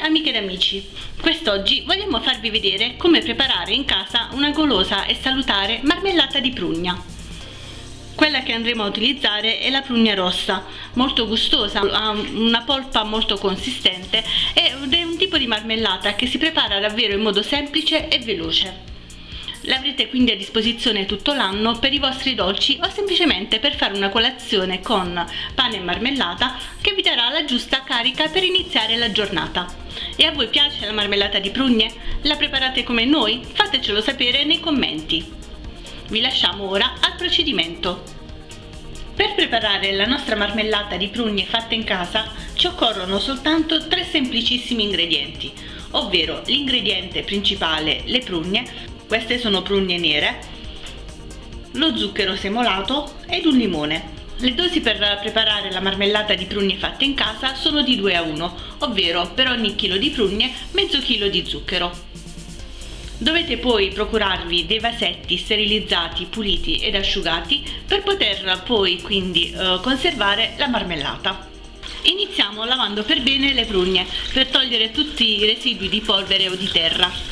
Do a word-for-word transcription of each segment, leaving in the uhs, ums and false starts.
amiche ed amici, quest'oggi vogliamo farvi vedere come preparare in casa una golosa e salutare marmellata di prugna. Quella che andremo a utilizzare è la prugna rossa, molto gustosa, ha una polpa molto consistente ed è un tipo di marmellata che si prepara davvero in modo semplice e veloce. L'avrete quindi a disposizione tutto l'anno per i vostri dolci o semplicemente per fare una colazione con pane e marmellata che vi darà la giusta carica per iniziare la giornata. E a voi piace la marmellata di prugne? La preparate come noi? Fatecelo sapere nei commenti. Vi lasciamo ora al procedimento. Per preparare la nostra marmellata di prugne fatta in casa ci occorrono soltanto tre semplicissimi ingredienti, ovvero l'ingrediente principale, le prugne. Queste sono prugne nere, lo zucchero semolato ed un limone. Le dosi per preparare la marmellata di prugne fatte in casa sono di due a uno, ovvero per ogni chilo di prugne mezzo chilo di zucchero. Dovete poi procurarvi dei vasetti sterilizzati, puliti ed asciugati per poter poi quindi eh, conservare la marmellata. Iniziamo lavando per bene le prugne per togliere tutti i residui di polvere o di terra.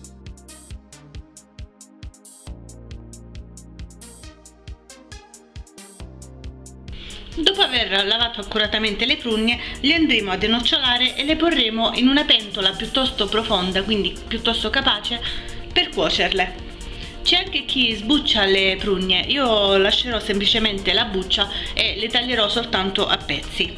Dopo aver lavato accuratamente le prugne, le andremo a denocciolare e le porremo in una pentola piuttosto profonda, quindi piuttosto capace, per cuocerle. C'è anche chi sbuccia le prugne, io lascerò semplicemente la buccia e le taglierò soltanto a pezzi.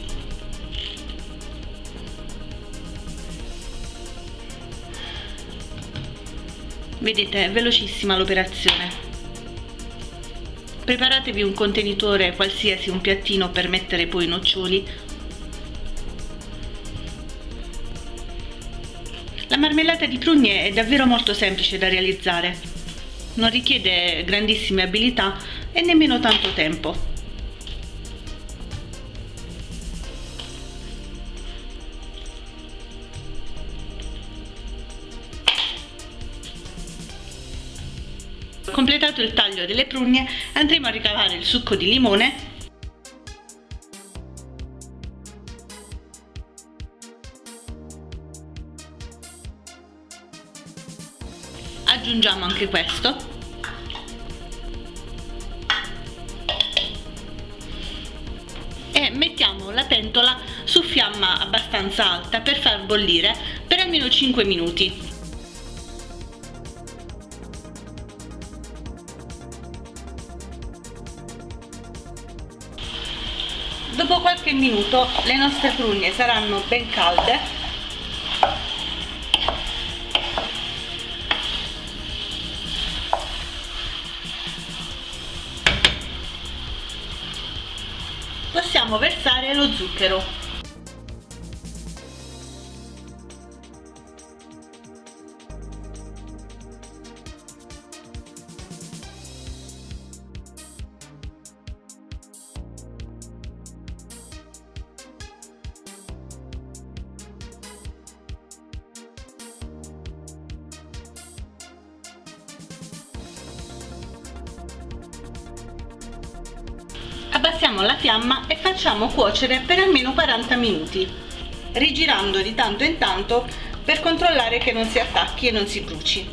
Vedete, è velocissima l'operazione. Preparatevi un contenitore qualsiasi, un piattino per mettere poi i noccioli. La marmellata di prugne è davvero molto semplice da realizzare, non richiede grandissime abilità e nemmeno tanto tempo. Completato il taglio delle prugne, andremo a ricavare il succo di limone, aggiungiamo anche questo e mettiamo la pentola su fiamma abbastanza alta per far bollire per almeno cinque minuti. Dopo qualche minuto le nostre prugne saranno ben calde possiamo versare lo zucchero. Abbassiamo la fiamma e facciamo cuocere per almeno quaranta minuti, rigirando di tanto in tanto per controllare che non si attacchi e non si bruci.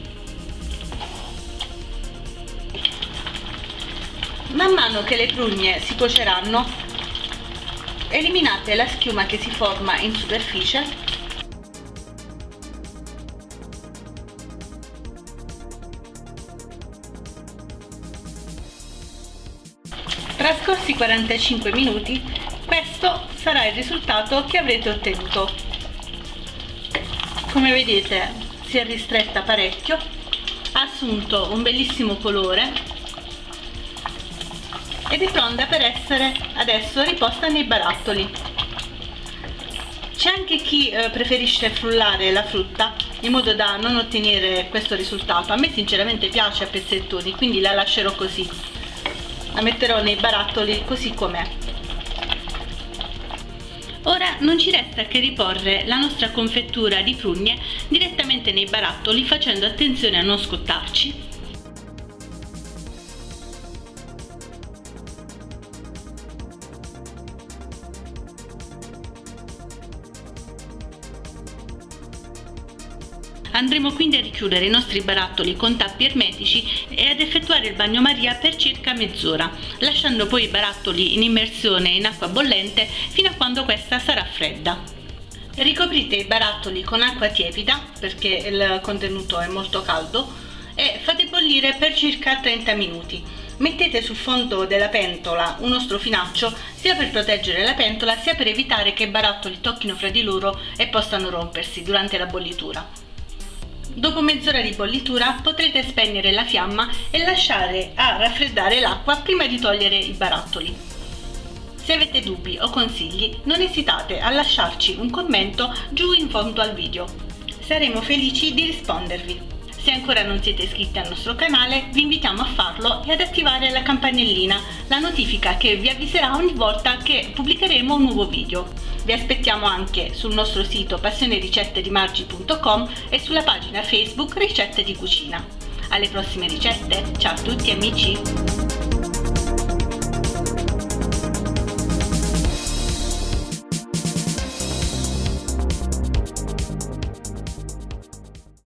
Man mano che le prugne si cuoceranno, eliminate la schiuma che si forma in superficie . Trascorsi quarantacinque minuti, questo sarà il risultato che avrete ottenuto. Come vedete si è ristretta parecchio, ha assunto un bellissimo colore ed è pronta per essere adesso riposta nei barattoli. C'è anche chi eh, preferisce frullare la frutta in modo da non ottenere questo risultato. A me sinceramente piace a pezzettoni, quindi la lascerò così. La metterò nei barattoli così com'è. Ora non ci resta che riporre la nostra confettura di prugne direttamente nei barattoli, facendo attenzione a non scottarci. Andremo quindi a richiudere i nostri barattoli con tappi ermetici e ad effettuare il bagnomaria per circa mezz'ora, lasciando poi i barattoli in immersione in acqua bollente fino a quando questa sarà fredda. Ricoprite i barattoli con acqua tiepida perché il contenuto è molto caldo e fate bollire per circa trenta minuti. Mettete sul fondo della pentola uno strofinaccio sia per proteggere la pentola sia per evitare che i barattoli tocchino fra di loro e possano rompersi durante la bollitura. Dopo mezz'ora di bollitura potrete spegnere la fiamma e lasciare a raffreddare l'acqua prima di togliere i barattoli. Se avete dubbi o consigli, non esitate a lasciarci un commento giù in fondo al video. Saremo felici di rispondervi. Se ancora non siete iscritti al nostro canale, vi invitiamo a farlo e ad attivare la campanellina, la notifica che vi avviserà ogni volta che pubblicheremo un nuovo video. Vi aspettiamo anche sul nostro sito passione ricette di margi punto com e sulla pagina Facebook Ricette di Cucina. Alle prossime ricette, ciao a tutti amici!